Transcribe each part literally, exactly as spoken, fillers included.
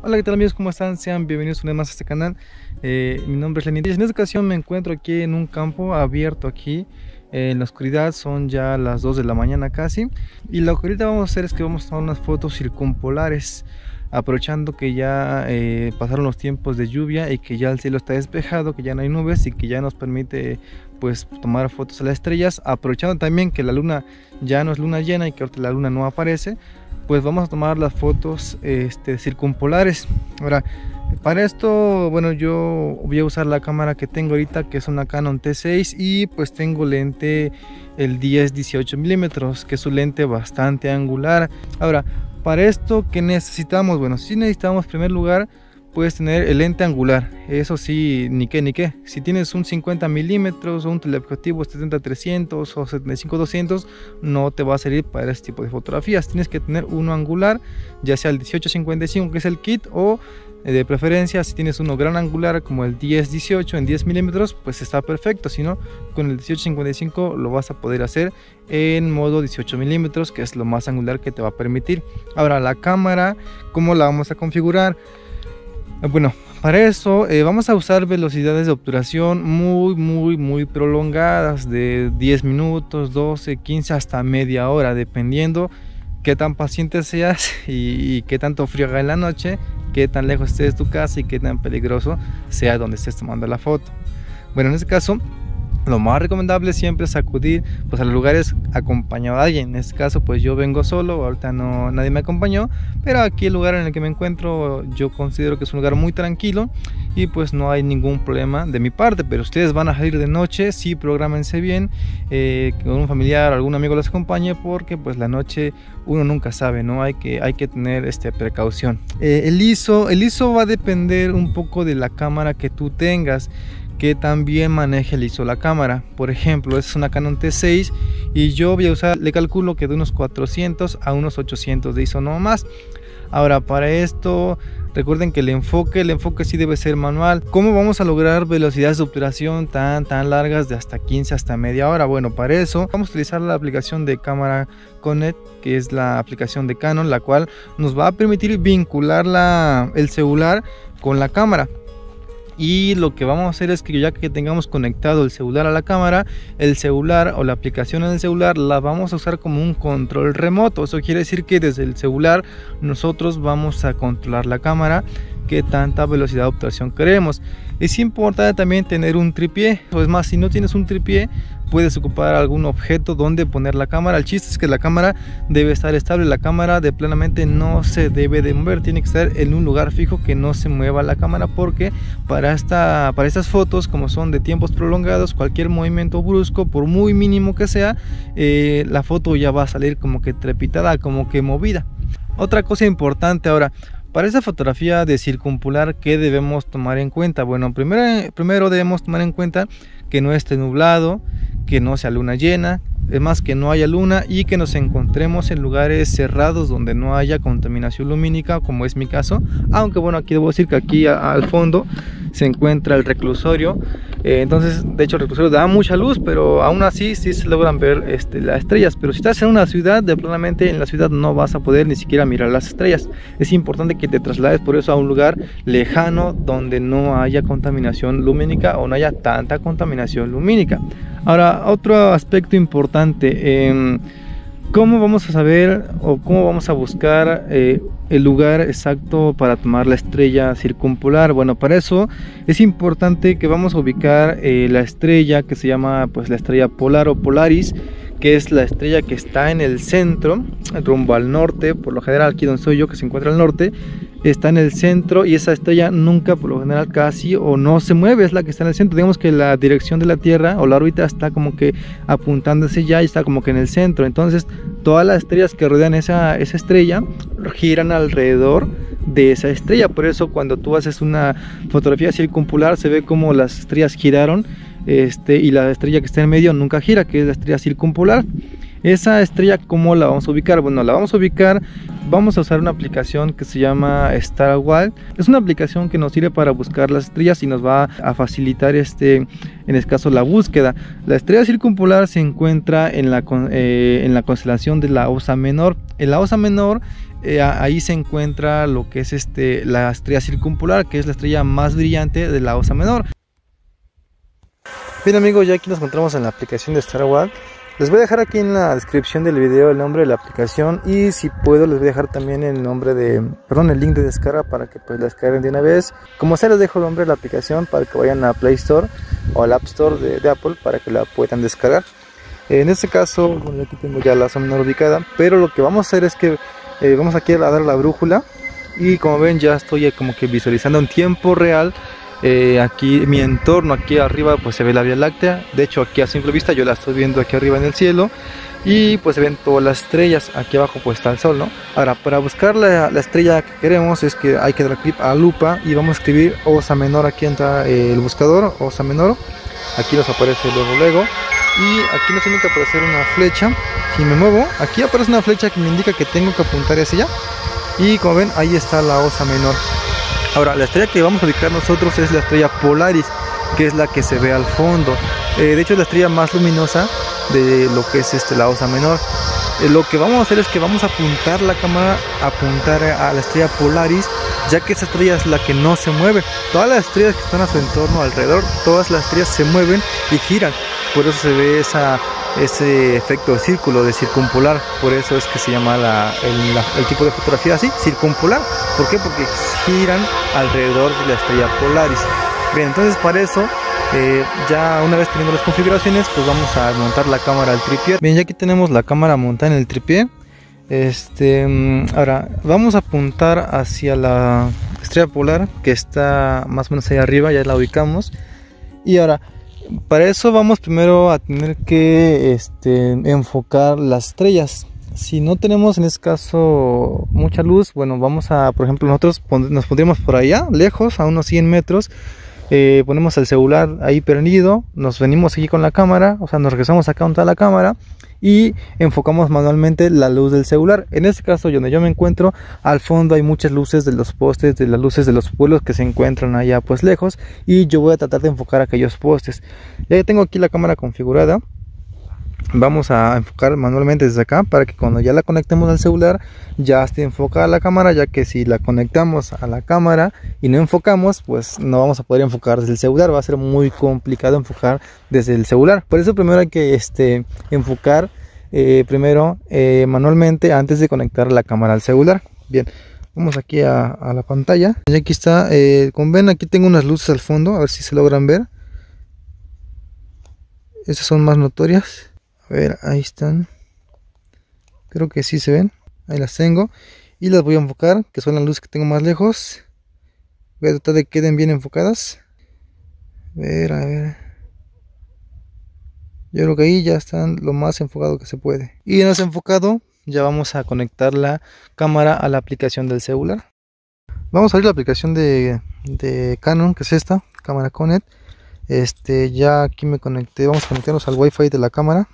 Hola, ¿qué tal amigos? ¿Cómo están? Sean bienvenidos una vez más a este canal. Eh, mi nombre es Lenin. En esta ocasión me encuentro aquí en un campo abierto aquí. Eh, en la oscuridad son ya las dos de la mañana casi. Y lo que ahorita vamos a hacer es que vamos a tomar unas fotos circumpolares. Aprovechando que ya eh, pasaron los tiempos de lluvia y que ya el cielo está despejado, que ya no hay nubes y que ya nos permite pues tomar fotos a las estrellas. Aprovechando también que la luna ya no es luna llena y que ahorita la luna no aparece, pues vamos a tomar las fotos este, circumpolares. Ahora, para esto, bueno, yo voy a usar la cámara que tengo ahorita, que es una Canon T seis, y pues tengo lente el diez dieciocho milímetros, que es un lente bastante angular. Ahora, para esto, ¿qué necesitamos? Bueno, si necesitamos en primer lugar, puedes tener el lente angular. Eso sí, ni qué, ni qué. Si tienes un cincuenta milímetros o un teleobjetivo setenta trescientos o setenta y cinco doscientos, no te va a servir para este tipo de fotografías. Tienes que tener uno angular, ya sea el dieciocho cincuenta y cinco, que es el kit, o eh, de preferencia, si tienes uno gran angular como el diez dieciocho en diez milímetros, pues está perfecto. Si no, con el dieciocho cincuenta y cinco lo vas a poder hacer en modo dieciocho milímetros, que es lo más angular que te va a permitir. Ahora, la cámara, ¿cómo la vamos a configurar? Bueno, para eso eh, vamos a usar velocidades de obturación muy muy muy prolongadas, de diez minutos, doce, quince, hasta media hora, dependiendo qué tan paciente seas y, y qué tanto frío haga en la noche, qué tan lejos estés de tu casa y qué tan peligroso sea donde estés tomando la foto. Bueno, en este caso, lo más recomendable siempre es acudir pues, a los lugares acompañado de alguien. En este caso, pues yo vengo solo, ahorita no, nadie me acompañó, pero aquí el lugar en el que me encuentro yo considero que es un lugar muy tranquilo y pues no hay ningún problema de mi parte. Pero ustedes van a salir de noche, sí, prográmense bien, eh, que un familiar o algún amigo los acompañe, porque pues la noche uno nunca sabe, ¿no? Hay que, hay que tener este, precaución. Eh, el ISO, el ISO va a depender un poco de la cámara que tú tengas, que también maneje el ISO la cámara. Por ejemplo, es una Canon T seis y yo voy a usar, le calculo que de unos cuatrocientos a unos ochocientos de ISO no más. Ahora, para esto recuerden que el enfoque, el enfoque sí debe ser manual. ¿Cómo vamos a lograr velocidades de obturación tan tan largas de hasta quince hasta media hora? Bueno, para eso vamos a utilizar la aplicación de Cámara Connect, que es la aplicación de Canon, la cual nos va a permitir vincular la, el celular con la cámara. Y lo que vamos a hacer es que ya que tengamos conectado el celular a la cámara, el celular o la aplicación en el celular la vamos a usar como un control remoto. Eso quiere decir que desde el celular nosotros vamos a controlar la cámara, qué tanta velocidad de obturación queremos. Es importante también tener un tripié, o es más, si no tienes un tripié, puedes ocupar algún objeto donde poner la cámara. El chiste es que la cámara debe estar estable, la cámara de plenamente no se debe de mover, tiene que estar en un lugar fijo, que no se mueva la cámara, porque para, esta, para estas fotos, como son de tiempos prolongados, cualquier movimiento brusco, por muy mínimo que sea, eh, la foto ya va a salir como que trepitada, como que movida. Otra cosa importante ahora, para esa fotografía de circumpolar, ¿qué debemos tomar en cuenta? Bueno, primero, primero debemos tomar en cuenta que no esté nublado, que no sea luna llena, es más, que no haya luna, y que nos encontremos en lugares cerrados donde no haya contaminación lumínica, como es mi caso. Aunque bueno, aquí debo decir que aquí a, al fondo se encuentra el reclusorio, eh, entonces de hecho el reclusorio da mucha luz, pero aún así sí se logran ver este, las estrellas. Pero si estás en una ciudad, de plenamente en la ciudad no vas a poder ni siquiera mirar las estrellas. Es importante que te traslades por eso a un lugar lejano donde no haya contaminación lumínica o no haya tanta contaminación lumínica. Ahora, otro aspecto importante, eh, ¿cómo vamos a saber o cómo vamos a buscar eh, el lugar exacto para tomar la estrella circumpolar? Bueno, para eso es importante que vamos a ubicar eh, la estrella que se llama pues la estrella polar o Polaris, que es la estrella que está en el centro, rumbo al norte. Por lo general aquí donde estoy yo, que se encuentra al norte, está en el centro, y esa estrella nunca, por lo general casi o no se mueve, es la que está en el centro. Digamos que la dirección de la Tierra o la órbita está como que apuntándose ya y está como que en el centro. Entonces todas las estrellas que rodean esa, esa estrella giran alrededor de esa estrella. Por eso cuando tú haces una fotografía circumpolar se ve como las estrellas giraron, este, y la estrella que está en medio nunca gira, que es la estrella circumpolar. Esa estrella, ¿cómo la vamos a ubicar? Bueno, la vamos a ubicar, vamos a usar una aplicación que se llama StarWild. Es una aplicación que nos sirve para buscar las estrellas y nos va a facilitar este, en este caso, la búsqueda. La estrella circumpolar se encuentra en la, eh, en la constelación de la Osa Menor. En la Osa Menor eh, ahí se encuentra lo que es este, la estrella circumpolar, que es la estrella más brillante de la Osa Menor. Bien amigos, ya aquí nos encontramos en la aplicación de StarWatch. Les voy a dejar aquí en la descripción del video el nombre de la aplicación, y si puedo les voy a dejar también el nombre de, perdón, el link de descarga para que pues la descarguen de una vez. Como sea, les dejo el nombre de la aplicación para que vayan a Play Store o al App Store de, de Apple para que la puedan descargar. En este caso, bueno, aquí tengo ya la Osa Menor ubicada, pero lo que vamos a hacer es que eh, vamos aquí a dar la brújula, y como ven ya estoy como que visualizando en tiempo real. Eh, aquí mi entorno, aquí arriba pues se ve la Vía Láctea. De hecho aquí a simple vista yo la estoy viendo aquí arriba en el cielo, y pues se ven todas las estrellas. Aquí abajo pues está el sol, ¿no? Ahora, para buscar la, la estrella que queremos es que hay que dar clic a lupa y vamos a escribir Osa Menor. Aquí entra eh, el buscador Osa Menor, aquí nos aparece luego luego, y aquí nos tiene que aparecer una flecha. Si me muevo, aquí aparece una flecha que me indica que tengo que apuntar hacia allá, y como ven ahí está la Osa Menor. Ahora, la estrella que vamos a ubicar nosotros es la estrella Polaris, que es la que se ve al fondo. Eh, de hecho es la estrella más luminosa de lo que es este, la Osa Menor. Eh, lo que vamos a hacer es que vamos a apuntar la cámara, a apuntar a la estrella Polaris, ya que esa estrella es la que no se mueve. Todas las estrellas que están a su entorno alrededor, todas las estrellas se mueven y giran. Por eso se ve esa, ese efecto de círculo, de circumpolar. Por eso es que se llama la, el, la, el tipo de fotografía así, circumpolar. ¿Por qué? Porque giran alrededor de la estrella Polaris. Bien, entonces para eso, eh, ya una vez teniendo las configuraciones, pues vamos a montar la cámara al tripié. Bien, ya aquí tenemos la cámara montada en el tripié. Este, ahora vamos a apuntar hacia la estrella polar, que está más o menos ahí arriba, ya la ubicamos. Y ahora, para eso vamos primero a tener que este, enfocar las estrellas. Si no tenemos en este caso mucha luz, bueno, vamos a, por ejemplo, nosotros nos pondríamos por allá, lejos, a unos cien metros. Eh, ponemos el celular ahí prendido, nos venimos aquí con la cámara, o sea, nos regresamos acá donde está la cámara y enfocamos manualmente la luz del celular. En este caso, donde yo me encuentro, al fondo hay muchas luces de los postes, de las luces de los pueblos que se encuentran allá pues lejos, y yo voy a tratar de enfocar aquellos postes. Ya tengo aquí la cámara configurada. Vamos a enfocar manualmente desde acá para que cuando ya la conectemos al celular ya esté enfocada la cámara, ya que si la conectamos a la cámara y no enfocamos, pues no vamos a poder enfocar desde el celular, va a ser muy complicado enfocar desde el celular. Por eso primero hay que este, enfocar eh, primero eh, manualmente antes de conectar la cámara al celular. Bien, vamos aquí a, a la pantalla, y aquí está, eh, como ven aquí tengo unas luces al fondo, a ver si se logran ver. Estas son más notorias. A ver, ahí están. Creo que sí se ven. Ahí las tengo. Y las voy a enfocar, que son las luces que tengo más lejos. Voy a tratar de que queden bien enfocadas. A ver, a ver. Yo creo que ahí ya están lo más enfocado que se puede. Y una vez enfocado, ya vamos a conectar la cámara a la aplicación del celular. Vamos a abrir la aplicación de, de Canon, que es esta, Cámara Connect. Este, ya aquí me conecté. Vamos a conectarnos al Wi-Fi de la cámara.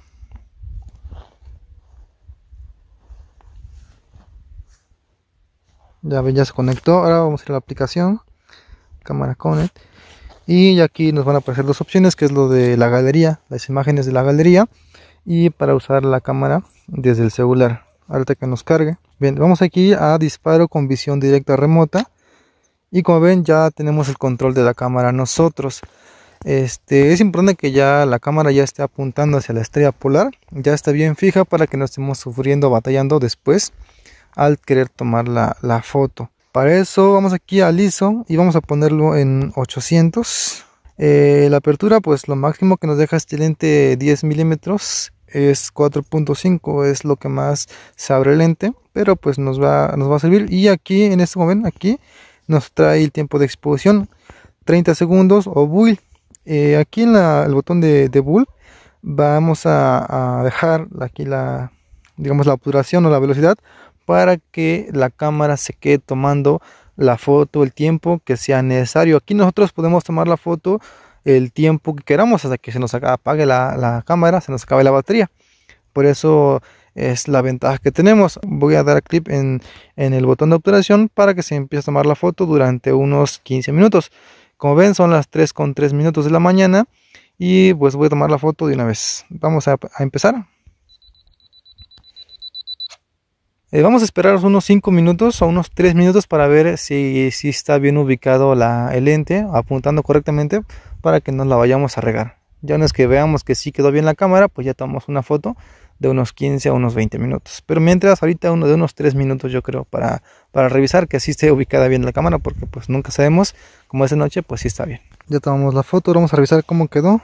Ya ven, ya se conectó. Ahora vamos a ir a la aplicación Cámara Connect, y aquí nos van a aparecer dos opciones, que es lo de la galería, las imágenes de la galería, y para usar la cámara desde el celular. Ahorita que nos cargue. Bien, vamos aquí a disparo con visión directa remota, y como ven ya tenemos el control de la cámara nosotros. Este, es importante que ya la cámara ya esté apuntando hacia la estrella polar, ya está bien fija para que no estemos sufriendo, batallando después al querer tomar la, la foto. Para eso vamos aquí al I S O y vamos a ponerlo en ochocientos. Eh, la apertura, pues lo máximo que nos deja este lente diez milímetros es cuatro punto cinco, es lo que más se abre el lente, pero pues nos va, nos va a servir. Y aquí en este momento, aquí nos trae el tiempo de exposición, treinta segundos o bull. Eh, aquí en la, el botón de, de bull vamos a, a dejar aquí la, digamos, la obturación o la velocidad, para que la cámara se quede tomando la foto el tiempo que sea necesario. Aquí nosotros podemos tomar la foto el tiempo que queramos, hasta que se nos apague la, la cámara, se nos acabe la batería. Por eso es la ventaja que tenemos. Voy a dar clic en, en el botón de obturación para que se empiece a tomar la foto durante unos quince minutos. Como ven, son las tres con tres minutos de la mañana, y pues voy a tomar la foto de una vez. Vamos a, a empezar. Eh, vamos a esperar unos cinco minutos o unos tres minutos para ver si, si está bien ubicado la, el lente, apuntando correctamente, para que no la vayamos a regar. Ya una vez que veamos que sí quedó bien la cámara, pues ya tomamos una foto de unos quince a unos veinte minutos. Pero mientras, ahorita uno de unos tres minutos yo creo para, para revisar que sí esté ubicada bien la cámara, porque pues nunca sabemos. Como es de noche, pues sí está bien. Ya tomamos la foto, vamos a revisar cómo quedó.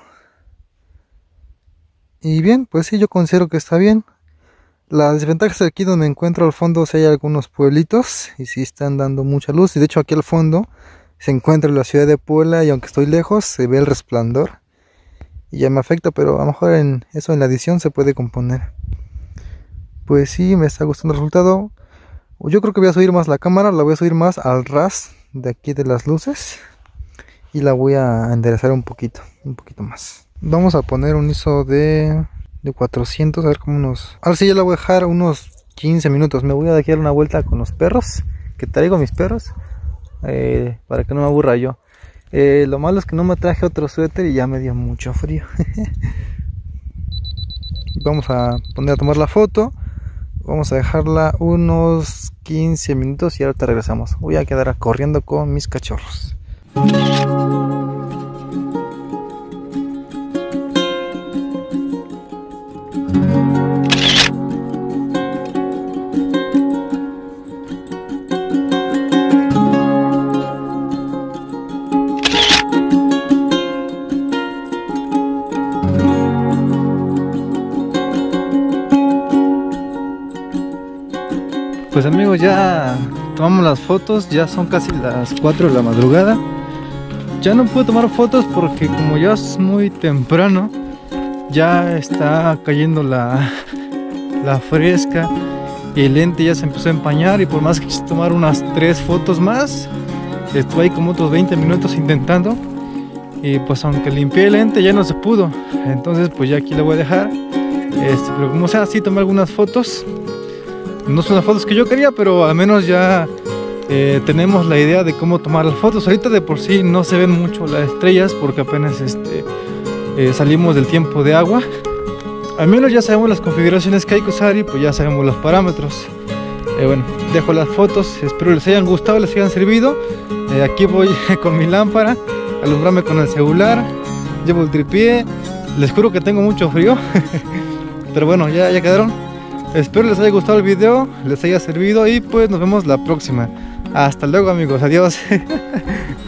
Y bien, pues sí, yo considero que está bien. La desventaja es aquí donde me encuentro al fondo, si hay algunos pueblitos y sí están dando mucha luz. Y de hecho aquí al fondo se encuentra la ciudad de Puebla, y aunque estoy lejos se ve el resplandor y ya me afecta, pero a lo mejor en eso en la edición se puede componer. Pues sí, me está gustando el resultado. Yo creo que voy a subir más la cámara, la voy a subir más al ras de aquí de las luces y la voy a enderezar un poquito, un poquito más. Vamos a poner un I S O de, de cuatrocientos, a ver como unos... Ahora sí ya la voy a dejar unos quince minutos. Me voy a dar una vuelta con los perros, que traigo mis perros, eh, para que no me aburra yo. Eh, lo malo es que no me traje otro suéter y ya me dio mucho frío. Vamos a poner a tomar la foto. Vamos a dejarla unos quince minutos y ahorita regresamos. Voy a quedar corriendo con mis cachorros. Pues amigos, ya tomamos las fotos, ya son casi las cuatro de la madrugada. Ya no puedo tomar fotos porque como ya es muy temprano, ya está cayendo la, la fresca y el lente ya se empezó a empañar, y por más que quise tomar unas tres fotos más, estuve ahí como otros veinte minutos intentando, y pues aunque limpié el lente ya no se pudo. Entonces pues ya aquí lo voy a dejar, este, pero como sea, sí tomé algunas fotos. No son las fotos que yo quería, pero al menos ya eh, tenemos la idea de cómo tomar las fotos. Ahorita de por sí no se ven mucho las estrellas porque apenas este, eh, salimos del tiempo de agua. Al menos ya sabemos las configuraciones que hay que usar y pues ya sabemos los parámetros. Eh, bueno, dejo las fotos, espero les hayan gustado, les hayan servido. Eh, aquí voy con mi lámpara, alumbrarme con el celular, llevo el tripié. Les juro que tengo mucho frío, pero bueno, ya, ya quedaron. Espero les haya gustado el video, les haya servido y pues nos vemos la próxima. Hasta luego amigos, adiós.